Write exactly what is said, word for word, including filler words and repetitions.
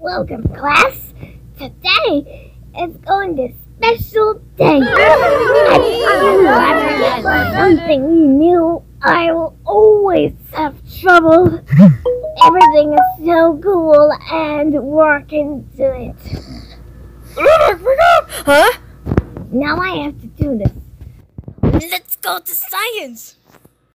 Welcome, class. Today is going to be a special day. If you ever get something new, I will always have trouble. Everything is so cool and work into it. Huh? Now I have to do this. Let's go to science.